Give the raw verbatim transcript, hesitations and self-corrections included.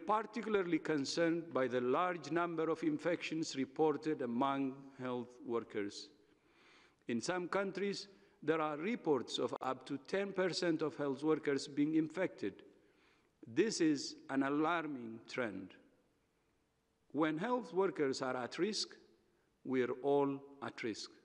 particularly concerned by the large number of infections reported among health workers. In some countries, there are reports of up to ten percent of health workers being infected. This is an alarming trend. When health workers are at risk, we are all at risk.